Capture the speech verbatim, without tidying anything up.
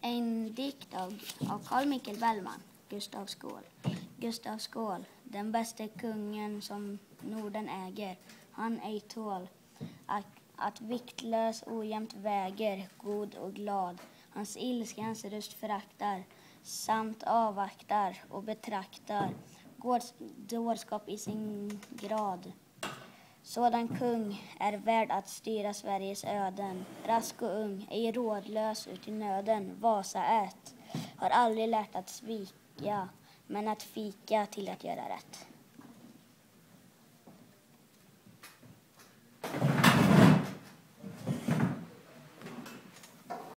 En dikt av, av Carl Michael Bellman, Gustav Skål. Gustav Skål, den bästa kungen som Norden äger. Han ej tål att, att viktlös ojämnt väger, god och glad. Hans ilskans röst föraktar, samt avvaktar och betraktar gårds, dårskap i sin grad. Sådan kung är värd att styra Sveriges öden. Rask och ung, ej rådlös ut i nöden. Vasa ät, har aldrig lärt att svika, men att fika till att göra rätt.